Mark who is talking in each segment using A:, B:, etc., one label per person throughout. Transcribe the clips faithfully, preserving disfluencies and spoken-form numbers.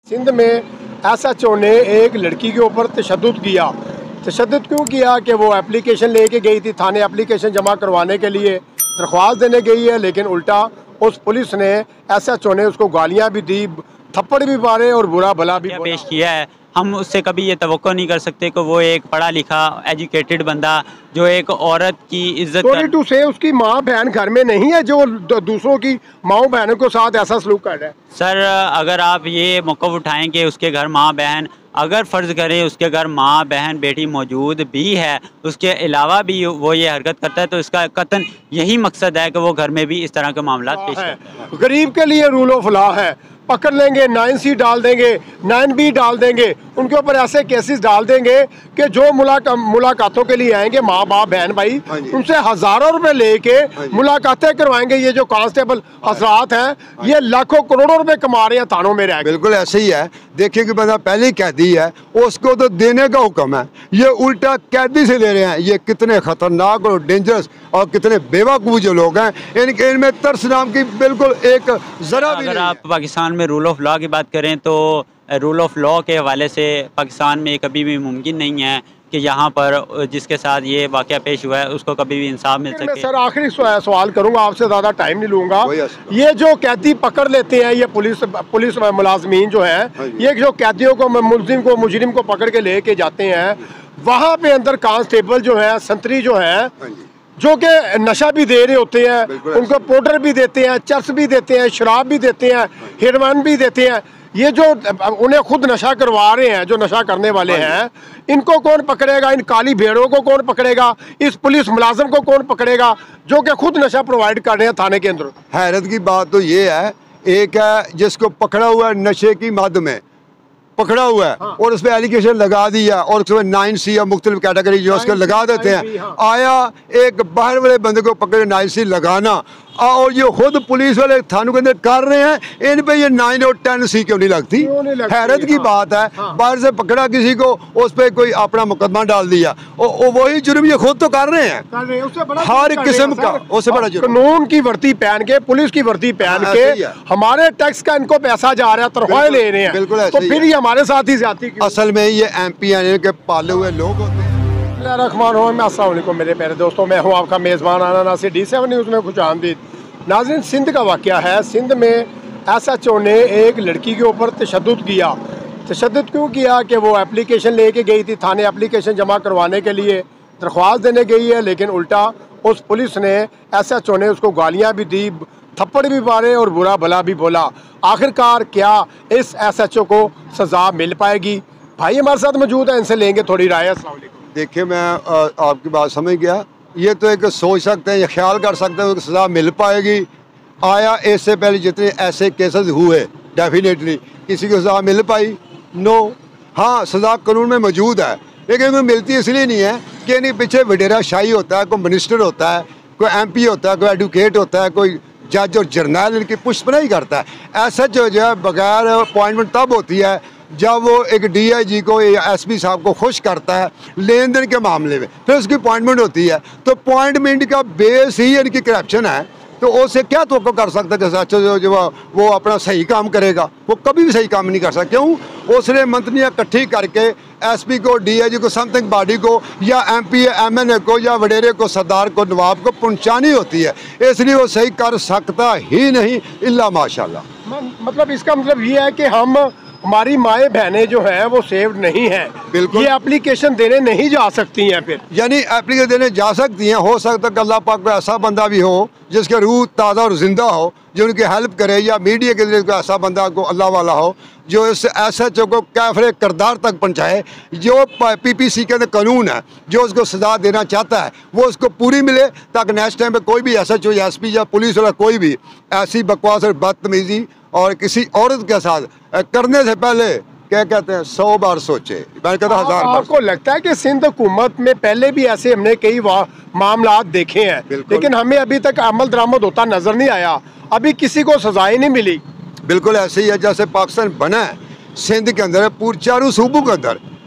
A: सिंध में S H O ने एक लड़की के ऊपर तशद्दुद किया। तशद्दुद क्यों किया कि वो एप्लीकेशन लेके गई थी थाने, एप्लीकेशन जमा करवाने के लिए दरख्वास्त देने गई है, लेकिन उल्टा उस पुलिस ने एस एच ओ ने उसको गालियां भी दी, थप्पड़ भी मारे और बुरा भला भी
B: पेश किया है। हम उससे कभी ये तवक्को नहीं कर सकते कि वो एक पढ़ा लिखा एजुकेटेड बंदा जो एक औरत की इज्जत
A: सॉरी टू से उसकी माँ बहन घर में नहीं है जो दूसरों की माँ बहनों के साथ ऐसा सलूक कर रहा है।
B: सर अगर आप ये मौक़िफ़ उठाएं कि उसके घर माँ बहन, अगर फ़र्ज़ करें उसके घर माँ बहन बेटी मौजूद भी है, उसके अलावा भी वो ये हरकत करता है, तो इसका कतन यही मकसद है कि वो घर में भी इस तरह के मामला पेश करता है।
A: गरीब के लिए रूल ऑफ लॉ है, पकड़ लेंगे, नाइन सी डाल देंगे, नाइन बी डाल देंगे, उनके ऊपर ऐसे केसेस डाल देंगे कि जो मुलाका मुलाकातों के लिए आएंगे माँ बाप बहन भाई, उनसे हजारों रुपए लेके मुलाकातें करवाएंगे। ये जो कांस्टेबल हजरात हैं ये लाखों करोड़ों रुपए कमा रहे हैं थानों में रह।
C: बिल्कुल ऐसे ही है। देखिए कि बंदा पहले ही कैदी है, उसको तो देने का हुक्म है, ये उल्टा कैदी से ले रहे हैं। ये कितने खतरनाक और डेंजरस और कितने बेवकूफ़ जो लोग हैं, इनके इनमें तरस नाम की बिल्कुल एक जरा भी।
B: अगर आप पाकिस्तान में रूल ऑफ लॉ की बात करें तो रूल ऑफ लॉ के हवाले से पाकिस्तान में कभी भी मुमकिन नहीं है कि यहाँ पर जिसके साथ ये वाक़या पेश हुआ है उसको कभी भी इंसाफ मिल सके।
A: मैं सर आखिरी सवाल करूँगा, आपसे ज़्यादा टाइम नहीं लूँगा। ये जो कैदी पकड़ लेते हैं, ये पुलिस पुलिस मुलाजमीन जो है, ये जो कैदियों को मुलजिम को मुजरिम को पकड़ के लेके जाते हैं, वहाँ पे अंदर कांस्टेबल जो है, संतरी जो है, जो कि नशा भी दे रहे होते हैं, उनको पाउडर भी देते हैं, चर्स भी देते हैं, शराब भी देते हैं, हेरोइन भी देते हैं। ये जो उन्हें खुद नशा करवा रहे हैं, जो नशा करने वाले हैं, इनको कौन पकड़ेगा? इन काली भेड़ों को कौन पकड़ेगा? इस पुलिस मुलाजिम को कौन पकड़ेगा जो कि खुद नशा प्रोवाइड कर रहे हैं थाने के अंदर?
C: हैरत की बात तो ये है, एक है जिसको पकड़ा हुआ है नशे की मद में पकड़ा हुआ है, हाँ। और उस पर एलिगेशन लगा दिया और उसमें नाइन सी या मुख्तलिफ कैटेगरी जो उसको लगा देते हैं। हाँ। आया एक बाहर वाले बंदे को पकड़ नाइन सी लगाना, और ये खुद पुलिस वाले थानों के अंदर कर रहे हैं, इन पे ये नाइन और टेन सी क्यों नहीं लगती? हैरत की हाँ। बात है। हाँ। बाहर से पकड़ा किसी को, उस पर कोई अपना मुकदमा डाल दिया, और वही जुर्म ये खुद तो कर रहे हैं, कर रहे हैं। उससे बड़ा हर किस्म का, उससे बड़ा जुर्म।
A: कानून की वर्दी पहन के, पुलिस की वर्दी पहन के हमारे टैक्स का इनको पैसा जा रहा है, तनख्वाहें ले रहे हैं।
C: बिल्कुल,
A: तो फिर ये हमारे साथ ही ज्यादती।
C: असल में ये एम पी एन के पाले हुए लोग होते हैं।
A: अस्सलाम वालेकुम मेरे प्यारे दोस्तों, मैं हूँ आपका मेज़बान आना नासिर, डी सेवन न्यूज़ में खुश आमदीद। नाज़रीन, सिंध का वाक़या है। सिंध में एस एच ओ ने एक लड़की के ऊपर तशद्दुद किया। तशद्दुद क्यों किया कि वो एप्लीकेशन लेके गई थी थाने, एप्लीकेशन जमा करवाने के लिए दरख्वास्त देने गई है, लेकिन उल्टा उस पुलिस ने एस एच ओ ने उसको गालियाँ भी दी, थप्पड़ भी मारे और बुरा भला भी बोला। आखिरकार क्या इस एस एच ओ को सज़ा मिल पाएगी? भाई हमारे साथ मौजूद है, इनसे लेंगे थोड़ी राय। अस्सलाम वालेकुम।
C: देखिए, मैं आ, आपकी बात समझ गया। ये तो एक सोच सकते हैं या ख्याल कर सकते हैं कि सज़ा मिल पाएगी। आया इससे पहले जितने ऐसे केसेस हुए, डेफिनेटली किसी को सज़ा मिल पाई? नो। हाँ, सज़ा कानून में मौजूद है, लेकिन वो मिलती इसलिए नहीं है कि इनके पीछे वडेरा शाही होता है, कोई मिनिस्टर होता है, कोई एम पी होता है, कोई एडवोकेट होता है, कोई जज और जर्नल इनकी पुष्प नहीं करता है। ऐसा जो है बगैर अपॉइंटमेंट तब होती है जब वो एक डी आई जी को या एस पी साहब को खुश करता है लेन देन के मामले में, फिर उसकी अपॉइंटमेंट होती है। तो अपॉइंटमेंट का बेस ही इनकी करप्शन है, तो उससे क्या तो कर सकता है कि अच्छा जो, जो वो अपना सही काम करेगा? वो कभी भी सही काम नहीं कर सकता। क्यों? उसने मंत्रियाँ इकट्ठी करके एस पी को, डी आई जी को, समथिंग बॉडी को, या M P M N A को, या वडेरे को, सरदार को, नवाब को पहुँचानी होती है, इसलिए वो सही कर सकता ही नहीं, इल्ला माशाल्लाह।
A: मतलब इसका मतलब ये है कि हम हमारी माएँ बहनें जो हैं वो सेव्ड नहीं हैं। बिल्कुल, ये एप्लीकेशन देने नहीं जा सकती हैं। फिर
C: यानी एप्लीकेशन देने जा सकती हैं। हो सकता है कि अल्लाह पाक को ऐसा बंदा भी हो जिसके रूह ताज़ा और ज़िंदा हो, जो उनकी हेल्प करे, या मीडिया के जरिए ऐसा बंदा को अल्लाह वाला हो जो इस एस एच ओ को कैफरे किरदार तक पहुँचाए। जो पी पी सी के अंदर कानून है, जो उसको सज़ा देना चाहता है वो उसको पूरी मिले, ताकि नेक्स्ट टाइम पे कोई भी एस एच ओ या एस पी या पुलिस वाला कोई भी ऐसी बकवास और बदतमीजी और किसी औरत के साथ करने से पहले क्या कहते हैं सौ बार सोचे। मैं कहता हजार बार।
A: आपको लगता है कि सिंध हुकूमत में पहले भी ऐसे हमने कई मामला देखे हैं, लेकिन हमें अभी तक अमल दरामद होता नजर नहीं आया, अभी किसी को सजाएं नहीं मिली?
C: बिल्कुल ऐसे ही है जैसे पाकिस्तान बना है, सिंध के अंदर पूरे चारों सूबों के अंदर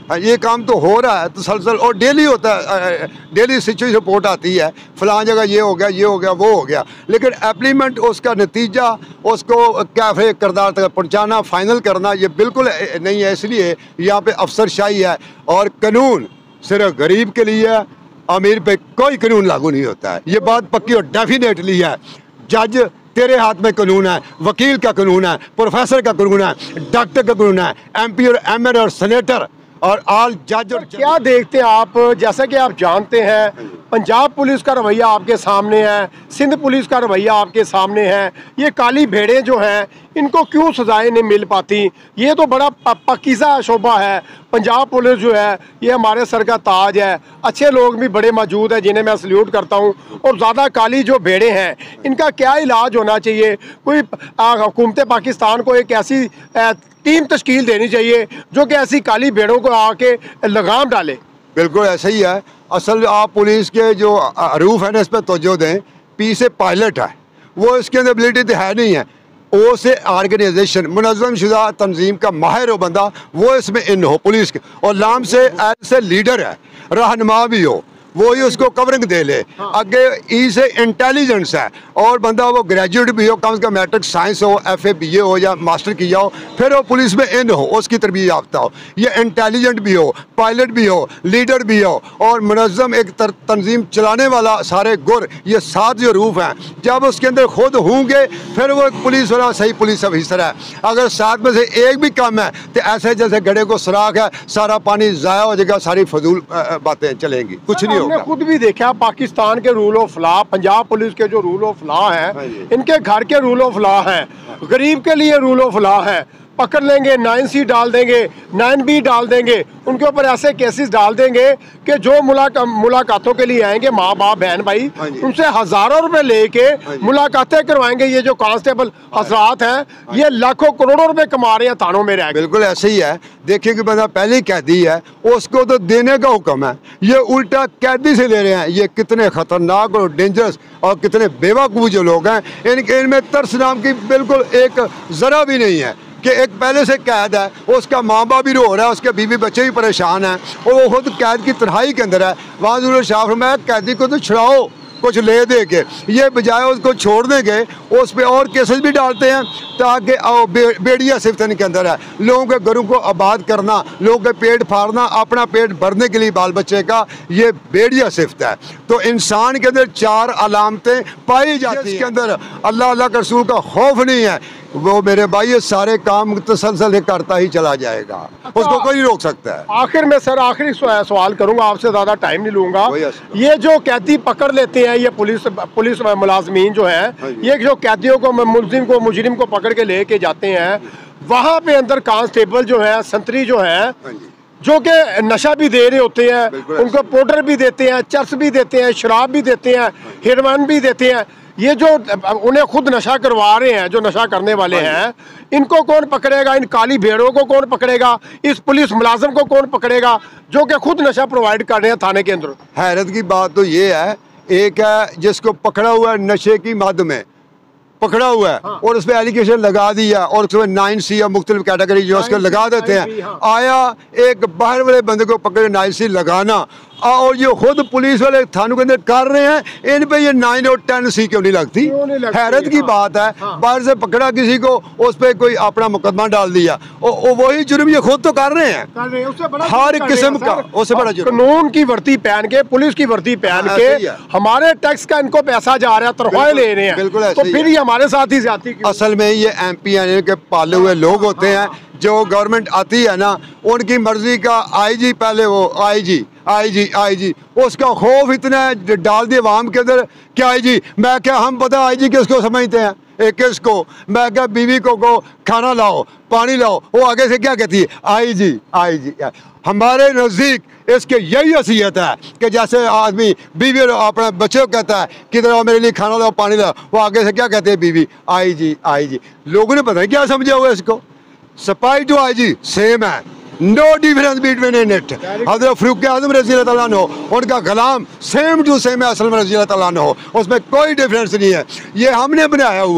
C: ये काम तो हो रहा है तसलसल और डेली होता है, डेली सिचुएशन रिपोर्ट आती है फलां जगह ये हो गया ये हो गया वो हो गया, लेकिन एप्लीमेंट उसका नतीजा उसको कैफे किरदार तक पहुँचाना फाइनल करना ये बिल्कुल नहीं है। इसलिए यहाँ पे अफसरशाही है और कानून सिर्फ गरीब के लिए है, अमीर पे कोई कानून लागू नहीं होता है। ये बात पक्की और डेफिनेटली है। जज तेरे हाथ में कानून है, वकील का कानून है, प्रोफेसर का कानून है, डॉक्टर का कानून है, एमपी और एमएलए और सेनेटर और आल जज और
A: क्या देखते हैं आप, जैसा कि आप जानते हैं पंजाब पुलिस का रवैया आपके सामने है, सिंध पुलिस का रवैया आपके सामने है, ये काली भेड़ें जो हैं इनको क्यों सजाएं नहीं मिल पाती? ये तो बड़ा पाकीज़ा शोबा है। पंजाब पुलिस जो है ये हमारे सर का ताज है, अच्छे लोग भी बड़े मौजूद हैं जिन्हें मैं सल्यूट करता हूँ, और ज़्यादा काली जो भेड़ें हैं इनका क्या इलाज होना चाहिए? कोई हुकूमत पाकिस्तान को एक ऐसी आ, टीम तश्कील देनी चाहिए जो कि ऐसी काली भेड़ों को आके लगाम डाले।
C: बिल्कुल ऐसा ही है। असल आप पुलिस के जो अरूफ है ना इस पर तवज्जो दें। पी से पायलट है, वो इसके अंदर एबिलिटी तो है नहीं है। ओ से ऑर्गेनाइजेशन मुनज़्ज़म शुदा तंजीम का माहिर हो बंदा, वो इसमें इन हो पुलिस के, और लाम से ऐसे लीडर है, रहनुमा भी हो, वो ही उसको कवरिंग दे ले। आगे ई से इंटेलिजेंस है और बंदा वो ग्रेजुएट भी हो, कम से कम मैट्रिक साइंस हो, एफ ए बी ए हो या मास्टर किया हो, फिर वो पुलिस में इन हो, उसकी तरबियत याफ्ता हो। ये इंटेलिजेंट भी हो, पायलट भी हो, लीडर भी हो और मुनज़्ज़म एक तंजीम चलाने वाला सारे गुर, ये सात जो रूफ हैं जब उसके अंदर खुद होंगे फिर वो एक पुलिस वाला सही पुलिस ऑफिसर है। अगर सात में से एक भी कम है तो ऐसे जैसे गड्ढे को सुराख है, सारा पानी ज़ाया हो जाएगा, सारी फजूल बातें चलेंगी, कुछ नहीं।
A: हमने खुद भी देखा पाकिस्तान के rule of law, Punjab police के जो रूल ऑफ लॉ है इनके घर के रूल ऑफ लॉ है, गरीब के लिए रूल ऑफ लॉ है। पकड़ लेंगे, नाइन सी डाल देंगे, नाइन बी डाल देंगे, उनके ऊपर ऐसे केसेस डाल देंगे कि जो मुलाका मुलाकातों के लिए आएंगे माँ बाप बहन भाई उनसे हजारों रुपए लेके मुलाकातें करवाएंगे। ये जो कांस्टेबल हजरात हैं ये लाखों करोड़ों रुपए कमा रहे हैं थानों में रह।
C: बिल्कुल ऐसे ही है। देखिए कि बंदा पहले ही कैदी है, उसको तो देने का हुक्म है, ये उल्टा कैदी से ले रहे हैं। ये कितने खतरनाक और डेंजरस और कितने बेवकूफ़ जो लोग हैं, इनके इनमें तरस नाम की बिल्कुल एक ज़रा भी नहीं है कि एक पहले से कैद है, उसका माँ बाप भी रो रहा है, उसके बीवी बच्चे भी परेशान हैं और वो खुद कैद की तन्हाई के अंदर है। वहाँ ज़रूर शाह फरमाया कैदी को तो छुड़ाओ कुछ ले दे के, ये बजाय उसको छोड़ देंगे उस पर और केसेस भी डालते हैं ताकि बे, बेड़िया सिर्फ इनके अंदर है। लोगों के घरों को आबाद करना, लोगों के पेट फाड़ना, अपना पेट भरने के लिए बाल बच्चे का, ये बेड़िया सिफ्त है। तो इंसान के अंदर चार अलामतें पाई जाती हैं। इसके अंदर अल्लाह अल्लाह के रसूल का खौफ नहीं है, वो मेरे भाई ये सारे काम तसलसल करता ही चला जाएगा, उसको कोई नहीं रोक सकता है।
A: आखिर में सर आखिरी सवाल करूंगा आपसे, ज़्यादा टाइम नहीं लूँगा। ये जो कैदी पकड़ लेते हैं ये पुलिस पुलिस मुलाजमीन जो है, ये जो कैदियों को मुलजिम को मुजरिम को पकड़ के लेके जाते हैं, वहाँ पे अंदर कांस्टेबल जो है संतरी जो है जो कि नशा भी दे रहे होते हैं, उनको पाउडर भी देते हैं, चर्स भी देते हैं, शराब भी देते हैं, हेरोइन भी देते हैं। ये जो उन्हें खुद नशा करवा रहे हैं, जो नशा करने वाले हैं, इनको कौन पकड़ेगा? इन काली भेड़ों को कौन पकड़ेगा? इस पुलिस मुलाजिम को कौन पकड़ेगा जो कि खुद नशा प्रोवाइड कर रहे हैं थाने के अंदर?
C: हैरत की बात तो ये है, एक है जिसको पकड़ा हुआ है नशे की मद में पकड़ा हुआ है, हाँ। और उस पर एलिगेशन लगा दिया और उसमें नाइन सी या मुख्तलिफ कैटेगरी जो उसको लगा देते हैं। हाँ। आया एक बाहर वाले बंदे को पकड़ नाइन सी लगाना और ये खुद पुलिस वाले थानों के अंदर कर रहे हैं, इन पे ये नाइन और टेन सी क्यों नहीं लगती? हैरत की हाँ। बात है। हाँ। बाहर से पकड़ा किसी को, उस पर कोई अपना मुकदमा डाल दिया, और वही जुर्म ये खुद तो कर रहे हैं, कर रहे हैं। उससे बड़ा हर किस्म का उससे बड़ा जुर्म।
A: कानून की वर्दी पहन के, पुलिस की वर्दी पहन के हमारे टैक्स का इनको पैसा जा रहा है, तनख्वाहें ले रहे हैं, बिल्कुल। तो फिर ये हमारे साथ ही जाती। असल
C: में ये एम पी एन के पाले हुए लोग होते हैं, जो गवर्नमेंट आती है ना उनकी मर्जी का आई जी, पहले वो आई जी आई जी आई जी उसका खौफ इतना डाल दिया आवाम के अंदर कि आई जी, मैं क्या हम पता आई जी किसको समझते हैं, एक किसको, मैं क्या बीवी को को खाना लाओ पानी लाओ, वो आगे से क्या कहती है आई जी आई जी। हमारे नज़दीक इसके यही हैसियत है कि जैसे आदमी बीवी अपने बच्चे को कहता है किधर आओ मेरे लिए खाना लाओ पानी लाओ, वो आगे से क्या कहते हैं बीवी आई जी आई जी। लोगों ने पता नहीं क्या समझा हुआ इसको। सिपाही टू आई जी सेम है, no difference between in it. हज़रत फ़ारूक आज़म रज़ी अल्लाह तआला अन्हु उनका कलाम सेम टू सेम है असल में रज़ी अल्लाह तआला अन्हु, उसमें कोई डिफरेंस नहीं है। ये हमने बनाया हुआ है,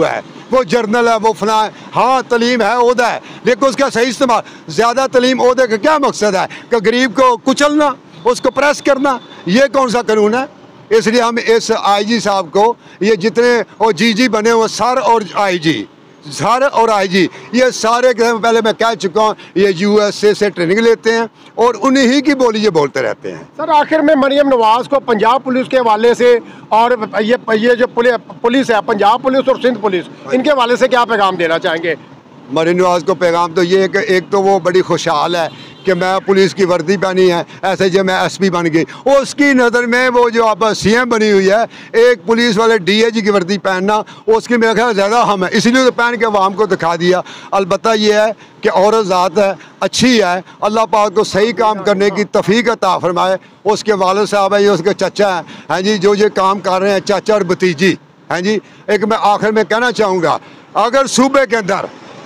C: वो जर्नल है, वो फला है। हाँ तलीम है, ओहदा है, लेकिन उसका सही इस्तेमाल। ज़्यादा तलीम ओहदे का क्या मकसद है कि गरीब को कुचलना, उसको प्रेस करना। ये कौन सा कानून है? इसलिए हम इस आई जी साहब को, ये जितने और जी जी बने हुए सर और आई जी, सर और आई जी, ये सारे पहले मैं कह चुका हूँ, ये यूएसए से ट्रेनिंग लेते हैं और उन्हीं की बोली ये बोलते रहते हैं।
A: सर आखिर में मरियम नवाज को पंजाब पुलिस के हवाले से और ये ये जो पुलिस है, पंजाब पुलिस और सिंध पुलिस, इनके हवाले से क्या पैगाम देना चाहेंगे?
C: मरियम नवाज को पैगाम तो ये है कि एक तो वो बड़ी खुशहाल है कि मैं पुलिस की वर्दी पहनी है, ऐसे जब मैं एसपी बन गई, उसकी नज़र में वो जो अब सीएम बनी हुई है, एक पुलिस वाले डीआईजी की वर्दी पहनना उसकी मेरा ख्याल ज़्यादा हम है, इसलिए तो पहन के अवाम को दिखा दिया। अलबत्ता ये है कि औरत ज़ात है, अच्छी है, अल्लाह पाक को सही काम करने की तौफीक अता फरमाए। उसके वालिद साहब हैं, ये उसके चाचा हैं, हैं जी, जो ये काम कर रहे हैं, चाचा और भतीजी हैं जी। एक मैं आखिर में कहना चाहूँगा, अगर सूबे के अंदर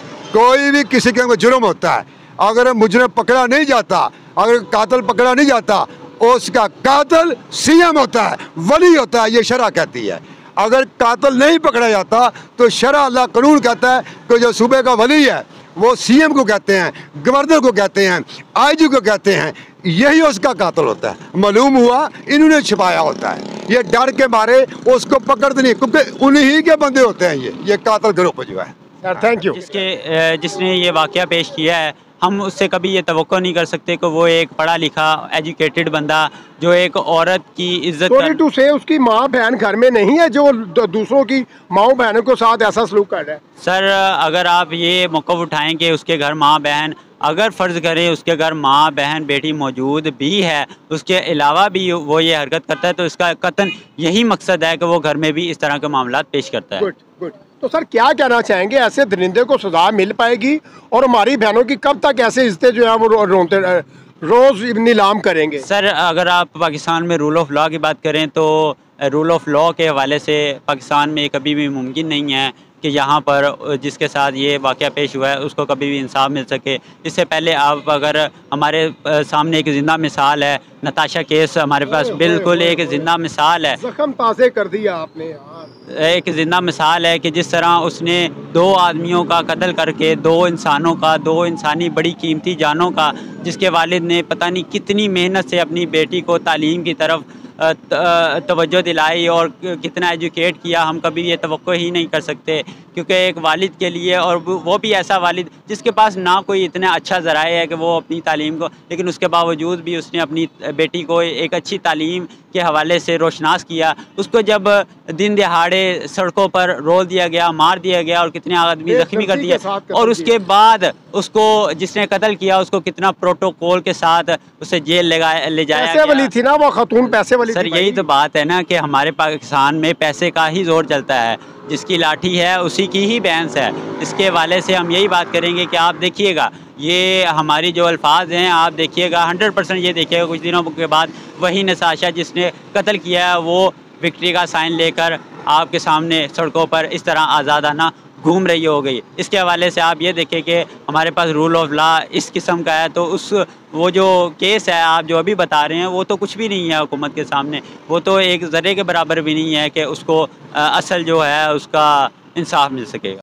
C: कोई भी किसी के अंदर जुर्म होता है, अगर मुजरिम पकड़ा नहीं जाता, अगर कातिल पकड़ा नहीं जाता, उसका कातिल सीएम होता है, वली होता है, ये शरअ कहती है। अगर कातिल नहीं पकड़ा जाता तो शरअ अल्लाह कानून कहता है कि जो सूबे का वली है वो सीएम को कहते हैं, गवर्नर को कहते हैं, आईजी को कहते हैं, यही उसका कातिल होता है। मालूम हुआ इन्होंने छिपाया होता है, ये डर के मारे उसको पकड़ते नहीं, क्योंकि उन्हीं के बंदे होते हैं ये ये कातिल ग्रुप जो है।
A: Sir thank you.
B: जिसके जिसने ये वाक़या पेश किया है, हम उससे कभी ये तवक्को नहीं कर सकते कि वो एक पढ़ा लिखा एजुकेटेड बंदा जो एक औरत की इज्जत
A: सॉरी टू से उसकी माँ बहन घर में नहीं है जो दूसरों की माँ बहनों के साथ ऐसा सलूक कर रहा है।
B: सर अगर आप ये मौक़िफ़ उठाएं कि उसके घर माँ बहन, अगर फ़र्ज़ करें उसके घर माँ बहन बेटी मौजूद भी है, उसके अलावा भी वो ये हरकत करता है, तो इसका कतन यही मकसद है कि वो घर में भी इस तरह के मामलात पेश करता है।
A: Good good. तो सर क्या कहना चाहेंगे, ऐसे दरिंदे को सजा मिल पाएगी और हमारी बहनों की कब तक ऐसे इज्जतें जो है वो रोते रोज़ नीलाम करेंगे?
B: सर अगर आप पाकिस्तान में रूल ऑफ लॉ की बात करें तो रूल ऑफ लॉ के हवाले से पाकिस्तान में कभी भी मुमकिन नहीं है कि यहाँ पर जिसके साथ ये वाक़या पेश हुआ है उसको कभी भी इंसाफ मिल सके। इससे पहले आप अगर हमारे सामने एक ज़िंदा मिसाल है, नताशा केस हमारे पास बिल्कुल एक ज़िंदा मिसाल है।
A: ज़ख्म ताज़े कर दिया आपने यार।
B: एक ज़िंदा मिसाल है कि जिस तरह उसने दो आदमियों का कत्ल करके, दो इंसानों का, दो इंसानी बड़ी कीमती जानों का, जिसके वालिद ने पता नहीं कितनी मेहनत से अपनी बेटी को तालीम की तरफ तवज्जो दिलाई और कितना एजुकेट किया, हम कभी ये तवक्को ही नहीं कर सकते। क्योंकि एक वालिद के लिए, और वो भी ऐसा वालिद जिसके पास ना कोई इतना अच्छा ज़राए है कि वो अपनी तालीम को, लेकिन उसके बावजूद भी उसने अपनी बेटी को एक अच्छी तालीम के हवाले से रोशनास किया। उसको जब दिन दहाड़े सड़कों पर रोल दिया गया, मार दिया गया और कितने आदमी ज़ख्मी कर दिए, और उसके बाद उसको जिसने कत्ल किया उसको कितना प्रोटोकॉल के साथ उसे जेल ले ले जाया
A: पैसे वाली थी ना वो खातून, पैसे वाली।
B: सर यही तो बात है ना कि हमारे पाकिस्तान में पैसे का ही जोर चलता है, जिसकी लाठी है उसी की ही बैंस है। इसके वाले से हम यही बात करेंगे कि आप देखिएगा ये हमारी जो अल्फाज हैं, आप देखिएगा हंड्रेड परसेंट ये देखिएगा कुछ दिनों के बाद वही नताशा जिसने कत्ल किया है वो विक्ट्री का साइन लेकर आपके सामने सड़कों पर इस तरह आज़ादाना घूम रही हो गई। इसके हवाले से आप ये देखें कि हमारे पास रूल ऑफ लॉ इस किस्म का है, तो उस वो जो केस है आप जो अभी बता रहे हैं वो तो कुछ भी नहीं है हुकूमत के सामने, वो तो एक ज़र्रे के बराबर भी नहीं है कि उसको असल जो है उसका इंसाफ मिल सकेगा।